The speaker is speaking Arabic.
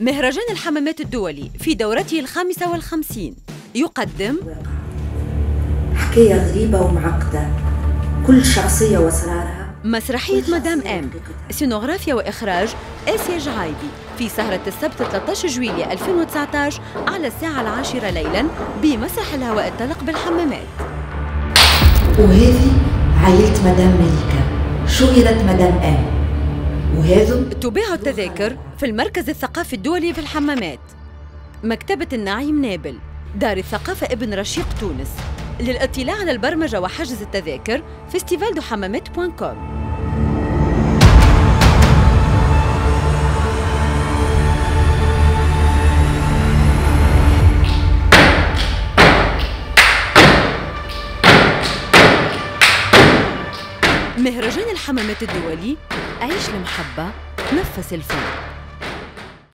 مهرجان الحمامات الدولي في دورته ال55 يقدم حكاية غريبة ومعقدة، كل شخصية وأسرارها. مسرحية مدام ام، سينوغرافيا وإخراج آسيا جعايدي، في سهرة السبت 13 جويلية 2019 على الساعة 10 ليلاً بمسرح الهواء الطلق بالحمامات. وهذه عائلة مدام مليكة، شهرت مدام ام. وهذو تباع التذاكر في المركز الثقافي الدولي في الحمامات، مكتبة النعيم نابل، دار الثقافة ابن رشيق تونس. للاطلاع على البرمجة وحجز التذاكر festivaldohammamet.com. مهرجان الحمامات الدولي، عيش المحبة، نفس الفن.